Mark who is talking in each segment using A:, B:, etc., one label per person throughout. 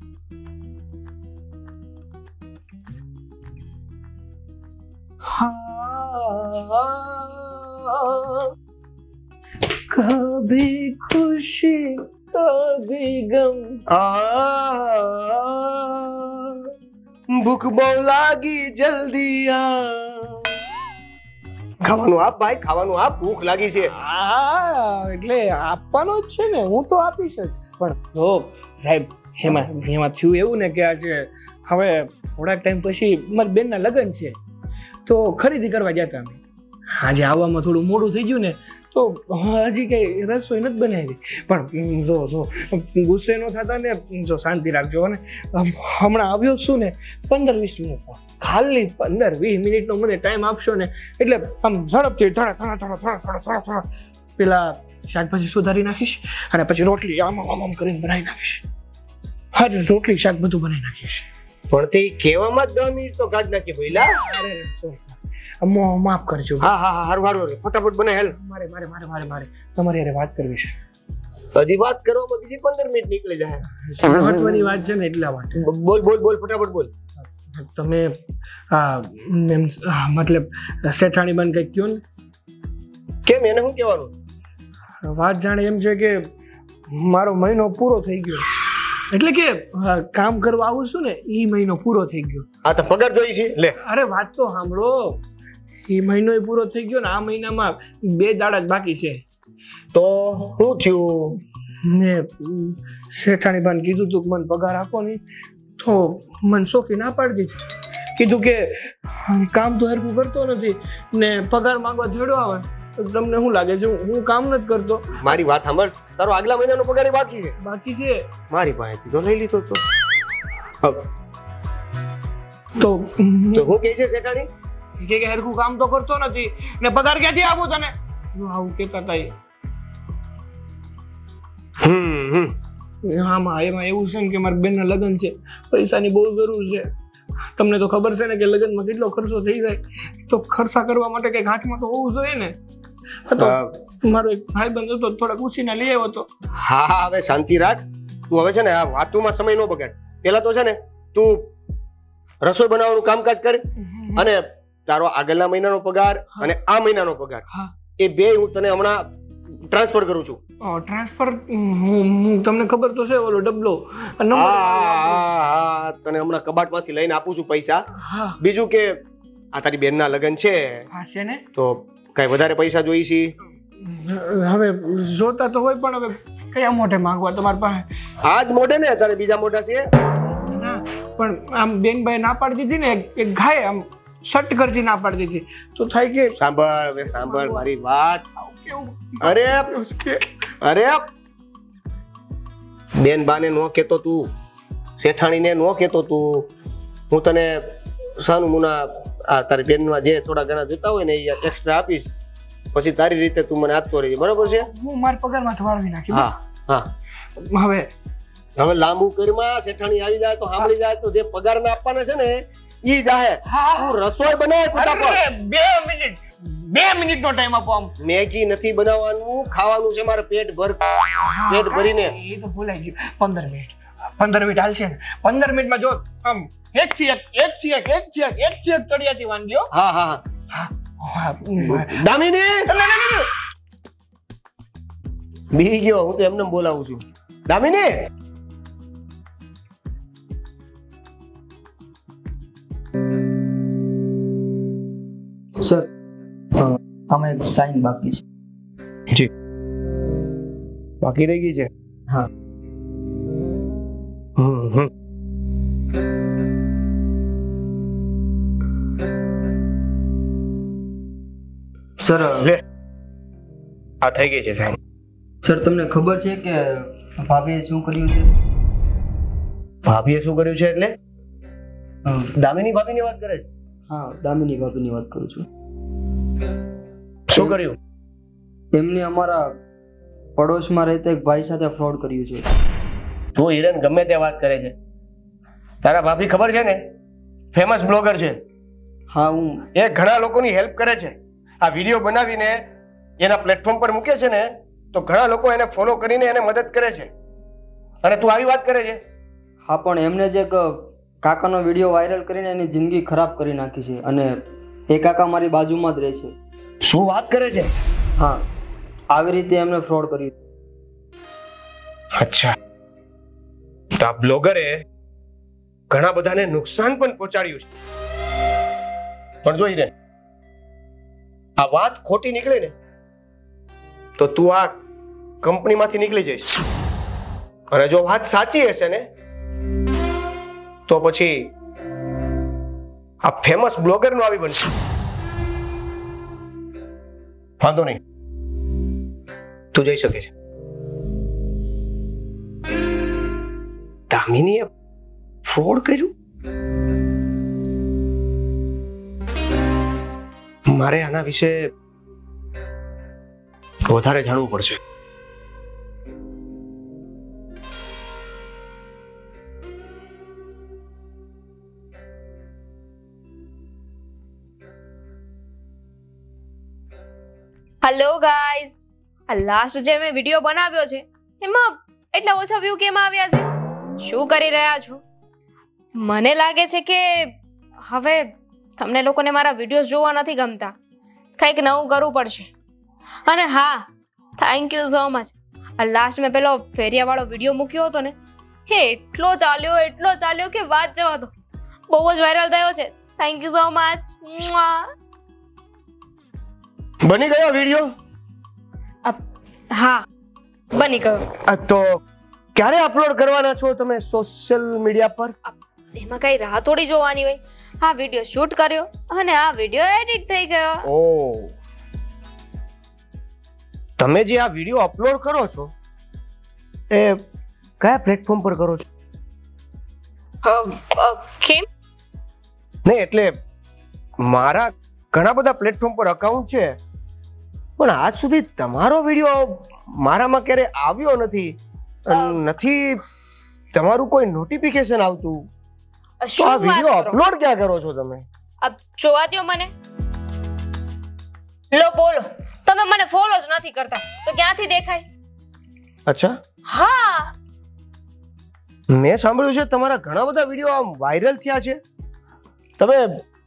A: कभी खुशी कभी गम
B: ભૂખ બહુ લાગી જલ્દી આ ખાવાનું આપ ભાઈ ખાવાનું આપ ભૂખ લાગી છે
A: એટલે આપવાનો જ છે ને હું તો આપીશ જ પણ જો સાહેબ એમાં થયું એવું ને કે આજે હવે થોડાક ટાઈમ પછી મારી બેનના લગ્ન છે તો ખરીદી કરવા ગયા હતા અમે આજે આવવામાં થોડું મોડું થઈ ગયું ને તો હજી કઈ રસોઈ નથી બનાવી પણ જો ગુસ્સે ન થતા ને જો શાંતિ રાખજો ને હમણાં આવ્યો છું ને 15-20 મિનિટ ખાલી 15-20 મિનિટનો મને ટાઈમ આપશો ને એટલે આમ ઝડપથી થોડા પેલા શાકભાજી સુધારી નાખીશ અને પછી રોટલી આમ કરીને બનાવી નાખીશ હા રોટલી શાક બધું બનાવી નાખીશ
B: પણ તે કહેવામાં 10 મિનિટ તો કાઢ નાખી ભઈલા
A: માફ કરજો
B: હા હારું ફટાફટ બને હેલ
A: મારે તમારી હારે વાત કરવી છે
B: હજી વાત કરવામાં બીજી 15 મિનિટ નીકળી જાય
A: મહત્વની વાત છે ને એટલા માટે
B: બોલ ફટાફટ બોલ
A: તમે મતલબ શેઠાણી બન કઈ કયો ને
B: કેમ એને શું કહેવાનું
A: વાત જાણે એમ છે કે મારો મહિનો પૂરો થઈ ગયો એટલે કે કામ કરવા આવું છું ને એ મહિનો પૂરો થઈ ગયો
B: આ તો પગાર જોઈ છે લે
A: અરે વાત તો સાંભળો એ મહિનો પૂરો થઈ ગયો ને આ મહિનામાં 2 દાડા જ બાકી છે
B: તો શું થયું
A: ને શેઠાણી બાન કીધું તું મને પગાર આપો ને તો મને સોફી ના પાડી દીધી કીધું કે કામ તો હરખું કરતો નથી ને પગાર માંગવા જોડો આવે તમને શું લાગે છે હું કામ નથી કરતો
B: મારી વાત સાંભળ તારો આગલા મહિનાનો પગાર બાકી છે મારી પાસેથી તો લઈ લીધો તો હું કહે છે શેઠાણી
A: કે હરખું કામ તો કરતો નથી ને પગાર ક્યાંથી આપું તને આવું કેતા હતા એમાં એવું છે ને કે મારા બેનના લગ્ન છે પૈસાની બહુ જરૂર છે તમને તો ખબર છે ને કે લગ્નમાં કેટલો ખર્ચો થઈ જાય તો ખર્ચા કરવા માટે કઈક હાથમાં તો હોવું જોઈએ ને મારો એક ભાઈબંધ હતો થોડા પૂછીને લઈ આવ્યો હતો
B: હા હવે શાંતિ રાખ તું હવે છે ને આ વાતોમાં સમય નો બગાડ પેલા તો છે ને તું રસોઈ બનાવવાનું કામકાજ કર અને તારો આગળના મહિનાનો પગાર અને આ મહિનાનો પગાર એ બે હું તને હમણાં ટ્રાન્સફર કરું છું
A: ટ્રાન્સફર તમને ખબર તો છે ઓલો ડબલો
B: તને હમણાં કબાટમાંથી લઈને આપું છું પૈસા બીજું કે આ તારી બેનના લગ્ન છે
A: ને
B: તો કઈ વધારે પૈસા જોઈ છે
A: હવે જોતા તો હોય પણ હવે કયા મોઢે માંગવા તમારી પાસે
B: આજ મોઢે ને તારે બીજા મોઢા છે
A: પણ આમ બેનભાઈ ના પાડી દીધી ને એક ગાય આમ સટ કરતી ના પાડી દીધી તો થાય કે
B: સાંભળ મારી વાત અરે બેન બાને નો કેતો તું શેઠાણીને નો કેતો તું હું તને સાનું મુના આ તારી બેનમાં જે થોડા ઘણા જોતા હોય ને એ એક્સ્ટ્રા આપીશ પછી તારી રીતે તું મને આપતો રહેજે બરાબર છે
A: હું મારા પગારમાં વાળવી નાખી હવે
B: લાંબુ કરીમાં શેઠાણી આવી જાય તો સાંભળી જાય તો જે પગાર ના આપવાના છે ને ઈ જાહે તું રસોઈ બનાવ ફટાફટ
A: 2 મિનિટ નો ટાઈમ આપો આમ
B: મેગી નથી બનાવવાનું ખાવાનું છે મારે પેટ ભરીને
A: એ તો ભૂલાઈ ગયું 15 મિનિટ હાલશે ને 15 મિનિટમાં જો આમ એક થી એક ચડિયાતી વાનગીઓ
B: હા દામિની બી ગયો હું તો એમને બોલાવું છું દામિની
C: સર આમાં એક સાઈન બાકી છે
B: જી બાકી રહી ગઈ છે
C: હા સર
B: લે આ થઈ ગઈ છે સાઈન
C: સર તમને ખબર છે કે ભાભીએ શું કર્યું છે
B: ભાભીએ શું કર્યું છે એટલે દામિની ભાભીની વાત કરે છે
C: હા દામિની ભાભીની વાત કરું છું
B: શું કર્યું
C: એમને અમારા પડોશમાં રહેતા એક ભાઈ સાથે ફ્રોડ કર્યું છે
B: તું હિરેન ગમે તે વાત કરે છે તારા ભાભી ખબર છે ને ફેમસ બ્લોગર છે
C: હા હું
B: એ ઘણા લોકોની હેલ્પ કરે છે આ વિડીયો બનાવીને એના પ્લેટફોર્મ પર મૂકે છે ને તો ઘણા લોકો એને ફોલો કરીને એને મદદ કરે છે અને તું આવી વાત કરે છે
C: હા, પણ એમને જ એક કાકાનો વિડીયો વાયરલ કરીને એની જિંદગી ખરાબ કરી નાખી છે અને એ કાકા મારી બાજુમાં જ રહે છે.
B: શું વાત કરે છે?
C: હા, આવી રીતે એમને ફ્રોડ કર્યું.
B: અચ્છા, તો આ બ્લોગરે ઘણા બધાને નુકસાન પણ પહોંચાડ્યું છે. પણ જોઈ રે, આ વાત ખોટી નીકળે ને તો તું આ કંપનીમાંથી નીકળી જઈશ. અને જો વાત સાચી હશે ને તો પછી આ ફેમસ બ્લોગર નું આવી બનશે. વાંધો નહીં, તું જઈ શકે છે. દામિનીએ ફ્રોડ કર્યું. મારે આના વિશે વધારે જાણવું પડશે.
D: હેલો ગાઈઝ, આ લાસ્ટ જે મેં વિડીયો બનાવ્યો છે એમાં એટલા ઓછા વ્યૂ કેમ આવ્યા છે? શું કરી રહ્યા છો? મને લાગે છે કે હવે તમને લોકોને મારા વિડીયોઝ જોવા નથી ગમતા. કંઈક નવું કરવું પડશે. અને હા, થેન્ક યુ સો મચ. આ લાસ્ટ મેં પેલો ફેરિયાવાળો વિડીયો મૂક્યો હતો ને, એ એટલો ચાલ્યો કે વાત જવા દો. બહુ જ વાયરલ થયો છે. Thank you so much.
B: બની ગયો વિડીયો?
D: હા, બની ગયો.
B: તો ક્યારે અપલોડ કરવાના છો તમે સોશિયલ મીડિયા પર?
D: એમાં કઈ રાહ થોડી જોવાની હોય. આ વિડીયો શૂટ કર્યો અને આ વિડીયો એડિટ થઈ ગયો.
B: ઓ, તમે જે આ વિડીયો અપલોડ કરો છો એ કયા પ્લેટફોર્મ પર કરો છો?
D: કેમ?
B: નહીં એટલે મારા ઘણા બધા પ્લેટફોર્મ પર અકાઉન્ટ છે, પણ આજ સુધી તમારો વિડીયો મારામાં ક્યારે આવ્યો નથી. તમારું કોઈ નોટિફિકેશન આવતું. તો આ વિડીયો અપલોડ ક્યાં કરો છો તમે?
D: જોવા દ્યો મને. લો બોલો, તમે મને ફોલો જ નથી કરતા તો ક્યાંથી દેખાય?
B: અચ્છા,
D: હા,
B: મેં સાંભળ્યું છે તમારા ઘણા બધા વિડીયો આમ વાયરલ થયા છે. તમે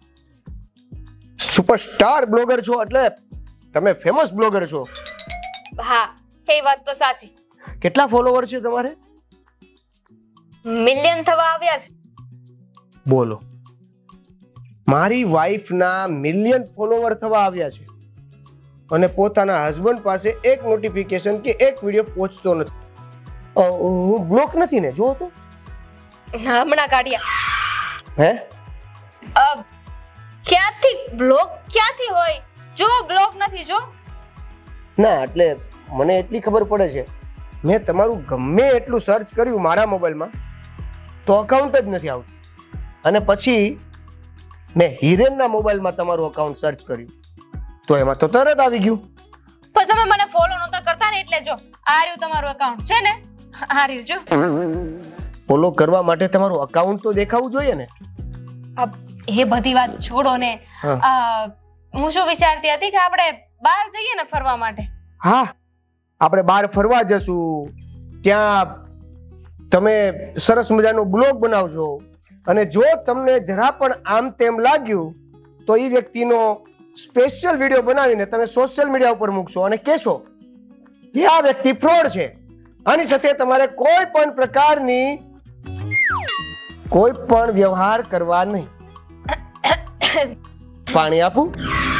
B: સુપરસ્ટાર બ્લોગર છો, એટલે તમે ફેમસ બ્લોગર છો.
D: હા, એ વાત તો સાચી.
B: કેટલા ફોલોવર છે તમારે?
D: મિલિયન થવા આવ્યા છે.
B: બોલો, મારી વાઈફના મિલિયન ફોલોવર થવા આવ્યા છે અને પોતાના હસબન્ડ પાસે એક નોટિફિકેશન કે એક વિડીયો પહોંચતો નથી. હું બ્લોક નથી ને? જો તો
D: હમણાં કાઢ્યા.
B: હે?
D: ક્યાંથી બ્લોક ક્યાંથી હોય? જો બ્લોક નથી. જો
B: ના, એટલે મને એટલી ખબર પડે છે, મેં તમારું ગમે એટલું સર્ચ કર્યું મારા મોબાઈલમાં તો અકાઉન્ટ જ નથી આવતું. અને પછી મેં હિરેનના મોબાઈલમાં તમારું અકાઉન્ટ સર્ચ કર્યું તો એમાં તો તરત આવી ગયું.
D: પણ તમે મને ફોલો નહોતા કરતા ને, એટલે જો આ રહ્યું તમારું અકાઉન્ટ છે ને, આ રહ્યું. જો
B: ફોલો કરવા માટે તમારું અકાઉન્ટ તો દેખાવું જોઈએ ને.
D: એ બધી વાત છોડો ને. હું શું વિચારતી હતી કે આપણે બહાર જઈએ ને ફરવા માટે.
B: હા, આપણે બહાર ફરવા જશું. ત્યાં તમે સરસ મજાનો બ્લોગ બનાવજો અને જો તમને જરા પણ આમ તેમ લાગ્યું તો એ વ્યક્તિનો સ્પેશિયલ વિડીયો બનાવીને તમે સોશિયલ મીડિયા ઉપર મૂકશો અને કહેશો કે આ વ્યક્તિ ફ્રોડ છે. આની સાથે તમારે કોઈ પણ પ્રકારની કોઈ પણ વ્યવહાર કરવા નહીં. પાણી આપું?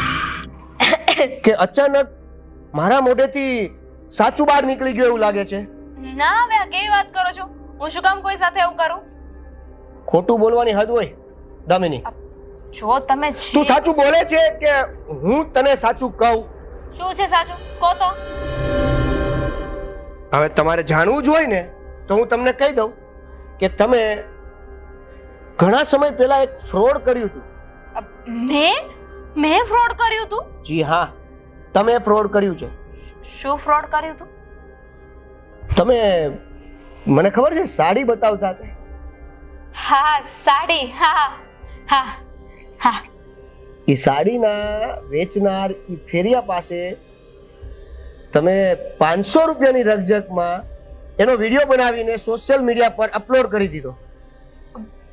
B: કે અચાનક મારા મોઢેથી સાચું બહાર નીકળી ગયું એવું લાગે છે?
D: ના, હવે આ કેવી વાત કરો છો? હું શું કામ કોઈ સાથે એવું કરું?
B: ખોટું બોલવાની હદ હોય દામિની.
D: જો તમે
B: તું સાચું બોલે છે કે હું તને સાચું કહું?
D: શું છે સાચું? કહો તો.
B: હવે તમારે જાણવું જ હોય ને તો હું તમને કહી દઉં કે તમે ઘણા સમય પહેલા એક ફ્રોડ કર્યું હતું.
D: મેં ફ્રોડ કર્યું હતું?
B: જી હા, તમે ફ્રોડ કર્યું છે.
D: શું ફ્રોડ કર્યું હતું?
B: તમે મને ખબર છે સાડી બતાવતા હતા.
D: હા, સાડી. હા હા હા.
B: એ સાડીના વેચનાર એ ફેરિયા પાસે તમે 500 રૂપિયાની રકજકમાં એનો વિડીયો બનાવીને સોશિયલ મીડિયા પર અપલોડ કરી દીધો.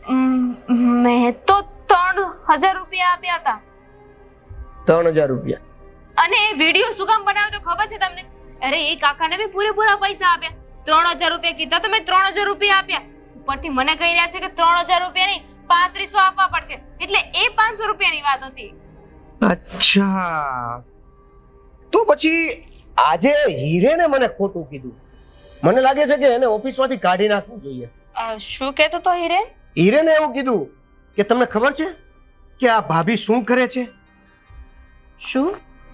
D: મેં તો 3000 રૂપિયા આપ્યા હતા.
B: 3000 રૂપિયા?
D: અને એ વિડીયો શું કામ બનાવ્યો તો ખબર છે તમને? અરે એ કાકાને બી પૂરેપૂરા પૈસા આપ્યા. 3000 રૂપિયા કીધા તો મેં 3000 રૂપિયા આપ્યા. ઉપરથી મને કહી રહ્યા છે કે 3000 રૂપિયા નહીં 3500 આપવા પડશે. એટલે એ 500 રૂપિયાની વાત હતી.
B: અચ્છા, તો પછી આજે હીરેને મને ખોટું કીધું. મને લાગે છે કે એને ઓફિસમાંથી કાઢી નાખવું જોઈએ.
D: શું કહેતો તો હિરેન?
B: હીરેને એવું કીધું કે તમને ખબર છે કે આ ભાભી શું કરે છે?
D: શું?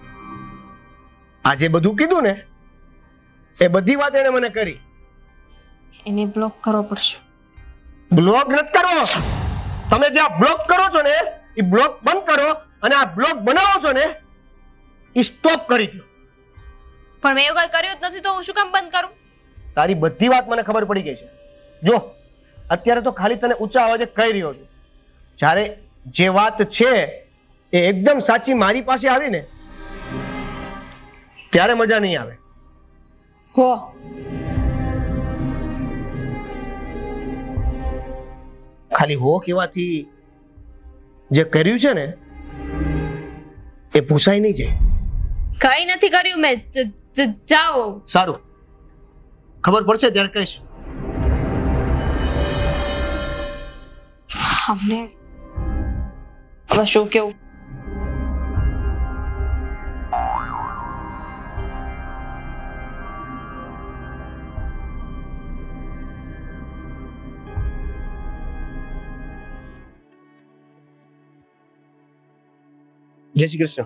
B: આજે બધું કીધું ને એ બધી વાત એને મને કરી.
D: એને બ્લોક કરવો પડશે.
B: બ્લોક નથી કરવો. તમે જે આ બ્લોક કરો છો ને એ બ્લોક બંધ કરો અને આ બ્લોક બનાવો છો ને એ સ્ટોપ કરી દો.
D: પણ મેં એવું કઈ કર્યું જ નથી તો હું શું કામ બંધ કરું?
B: તારી બધી વાત મને ખબર પડી ગઈ છે. જો અત્યારે તો ખાલી તને ઊંચા અવાજે કહી રહ્યો છું. જ્યારે જે વાત છે એ એકદમ સાચી મારી પાસે આવી ને ત્યારે મજા નહીં આવે.
D: હો
B: ખાલી હો કહેવાથી જે કર્યું છે ને એ પૂછાય નહીં જાય.
D: કઈ નથી કર્યું મેં. જાઓ.
B: સારું, ખબર પડશે ત્યારે કહીશ.
D: અમને હવે શું કેવું?
B: જય શ્રી કૃષ્ણ.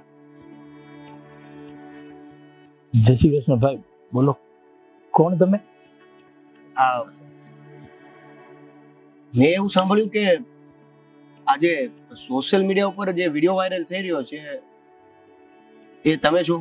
E: જય શ્રી કૃષ્ણ ભાઈ, બોલો કોણ તમે?
B: મેં એવું સાંભળ્યું કે આજે સોશિયલ મીડિયા ઉપર જે વિડીયો વાયરલ થઈ રહ્યો છે એ તમે છો?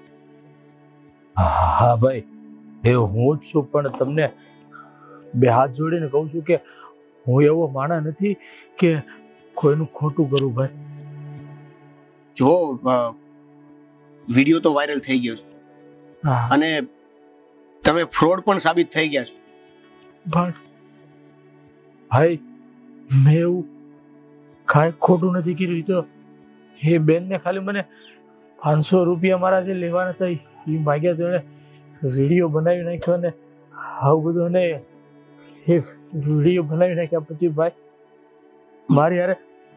E: હા ભાઈ, એ હું જ છું. પણ તમને બે હાથ જોડીને કહું છું કે હું એવો માણસ નથી કે કોઈનું ખોટું કરું ભાઈ.
B: જો વિડીયો તો વાયરલ થઈ ગયો છે અને તમે ફ્રોડ પણ સાબિત થઈ ગયા છો.
E: પણ ભાઈ મેં એવું કાંઈ ખોટું નથી કર્યું. તો એ બેનને ખાલી મને 500 રૂપિયા મારા જે લેવાના હતા એ માગ્યા તો એને વિડીયો બનાવી નાખ્યો ને આવું બધું. અને એ વિડીયો બનાવી નાખ્યા પછી ભાઈ મારી યાર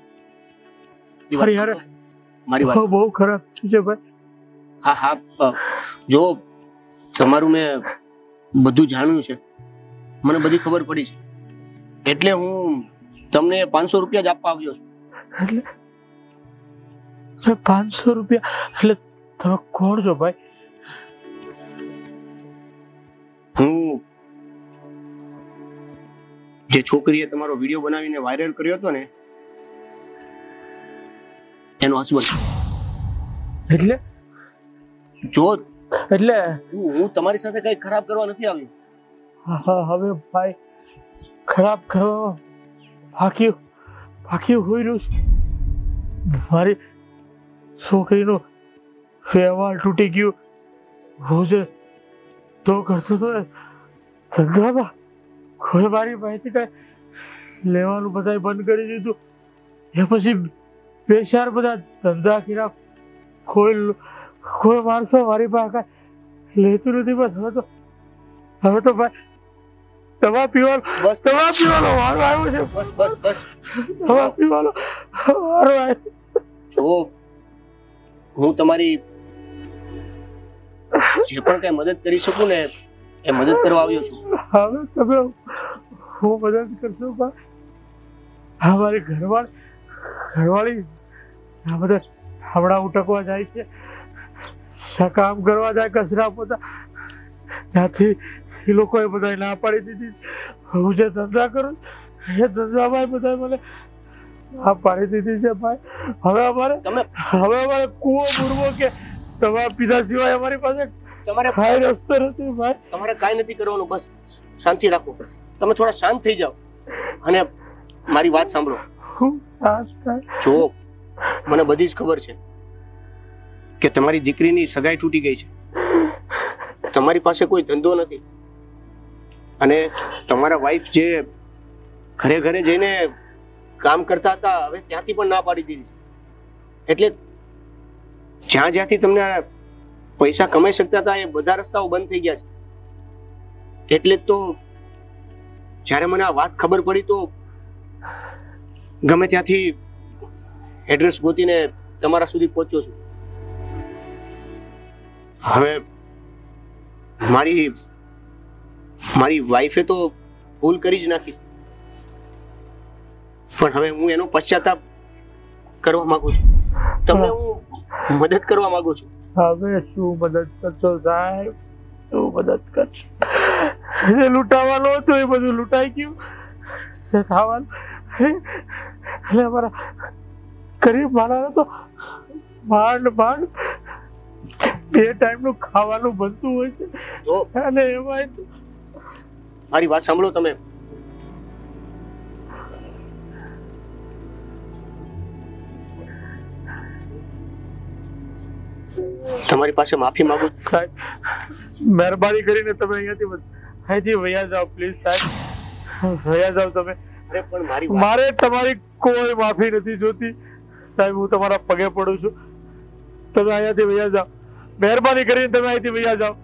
B: મારી વાત
E: બહુ ખરાબ છે ભાઈ.
B: હા હા, જો તમારું મેં બધું જાણ્યું છે, મને બધી ખબર પડી છે, એટલે હું તમને 500 રૂપિયા જ આપવા આવ્યો છું.
E: એટલે 500 રૂપિયા? એટલે તમે કોણ છો ભાઈ?
B: હું જે છોકરીએ તમારો વિડીયો બનાવીને વાયરલ કર્યો હતો ને એનો હસબન્ડ.
E: એટલે
B: જો
E: એટલે
B: હું તમારી સાથે કઈ ખરાબ કરવા નથી આવ્યો.
E: હવે ભાઈ ખરાબ કરવા બાકી હોઈ રહ્યું છે. મારી છોકરીનો વ્યવહાર તૂટી ગયું. હું જે તો કરતો હતો ધંધામાં કોઈ મારી માહિતી કઈ લેવાનું બધા બંધ કરી દીધું. એ પછી બે ચાર બધા ધંધા કર્યા. કોઈ માણસો મારી પાસે કઈ લેતું નથી. બસ હવે તો ભાઈ દવા પીવાનો વારો આવ્યો છે.
B: બસ
E: દવા પીવાનો વારો આવ્યો.
B: જો હું તમારી જે પણ કઈ મદદ કરી શકું ને એ મદદ કરવા આવ્યો છું.
E: હવે તમે હું મદદ કરશો ભાઈ? અમારી ઘરવાળી આ બધા હમણાં ઉટકવા જાય છે, કામ કરવા જાય, કચરા પોતા. ત્યાંથી એ લોકોએ બધા ના પાડી દીધી. હું જે ધંધા કરું એ ધંધામાં બધા મને ના પાડી દીધી છે ભાઈ. હવે અમારે કૂવો પૂરવો કે દવા પીધા સિવાય અમારી પાસે કાંઈ રસ્તો નથી ભાઈ.
B: તમારે કાંઈ નથી કરવાનું, બસ શાંતિ રાખો. તમે થોડા શાંત થઈ જાઓ અને મારી વાત સાંભળો. જો મને બધી જ ખબર છે કે તમારી દીકરીની સગાઈ તૂટી ગઈ છે, તમારી પાસે કોઈ ધંધો નથી અને તમારા વાઈફ જે ઘરે ઘરે જઈને કામ કરતા હતા હવે ત્યાંથી પણ ના પાડી દીધી છે. એટલે જ્યાંથી તમને આ પૈસા કમાઈ શકતા હતા એ બધા રસ્તાઓ બંધ થઈ ગયા છે. એટલે જ તો જ્યારે મને આ વાત ખબર પડી તો ગમે ત્યાંથી એડ્રેસ ગોતીને તમારા સુધી પહોંચ્યો છું. હવે મારી વાઈફે તો ભૂલ કરી જ નાખી, પણ હવે હું એનો પશ્ચાતાપ કરવા માંગુ છું. તમને હું મદદ કરવા માંગુ છું.
E: હવે શું મદદ કરશો સાહેબ? શું મદદ કરશો? જે લૂંટાવાનું હતું એ બધું લૂંટાઈ ગયું. ખાવાનું અને અમારા ગરીબ માણસો તો માંડ બે ટાઈમનું ખાવાનું બનતું હોય છે. અને એમાં
B: મારી વાત સાંભળો તમે. તમારી પાસે માફી માંગુ છું.
E: સાહેબ મહેરબાની કરીને તમે અહીંયાથી વયા જાઓ પ્લીઝ સાહેબ. વયા જાઓ તમે.
B: અરે પણ
E: મારે તમારી કોઈ માફી નથી જોતી સાહેબ. હું તમારા પગે પડું છું. તમે અહીંયાથી વયા જાઓ. મહેરબાની કરીને તમે અહીંથી વયા જાઓ.